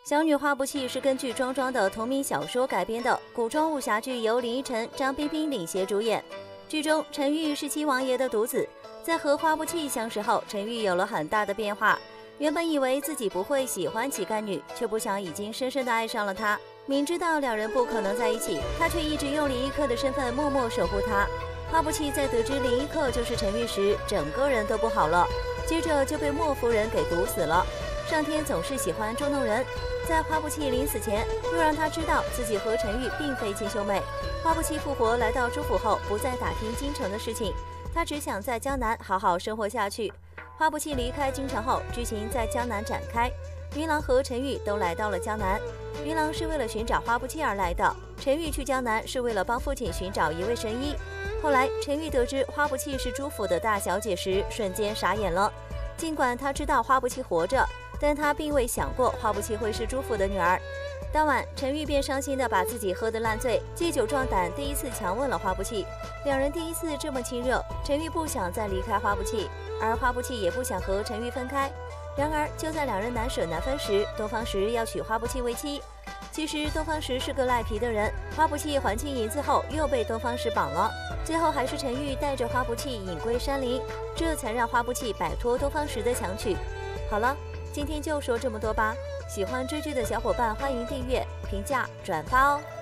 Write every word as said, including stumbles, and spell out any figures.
小女花不弃是根据庄庄的同名小说改编的古装武侠剧，由林依晨、张彬彬领衔主演。剧中陈玉是七王爷的独子，在和花不弃相识后，陈玉有了很大的变化。原本以为自己不会喜欢乞丐女，却不想已经深深地爱上了她。明知道两人不可能在一起，他却一直用林一客的身份默默守护她。花不弃在得知林一客就是陈玉时，整个人都不好了，接着就被莫夫人给毒死了。上天总是喜欢捉弄人，在花不弃临死前，又让他知道自己和陈玉并非亲兄妹。花不弃复活来到朱府后，不再打听京城的事情，他只想在江南好好生活下去。花不弃离开京城后，剧情在江南展开。云郎和陈玉都来到了江南，云郎是为了寻找花不弃而来的，陈玉去江南是为了帮父亲寻找一位神医。后来陈玉得知花不弃是朱府的大小姐时，瞬间傻眼了。尽管他知道花不弃活着，但他并未想过花不弃会是朱府的女儿。当晚，陈玉便伤心地把自己喝得烂醉，借酒壮胆，第一次强吻了花不弃。两人第一次这么亲热，陈玉不想再离开花不弃，而花不弃也不想和陈玉分开。然而，就在两人难舍难分时，东方石要娶花不弃为妻。其实东方石是个赖皮的人，花不弃还清银子后又被东方石绑了，最后还是陈玉带着花不弃隐归山林，这才让花不弃摆脱东方石的强娶。好了，今天就说这么多吧。喜欢追剧的小伙伴，欢迎订阅、评价、转发哦。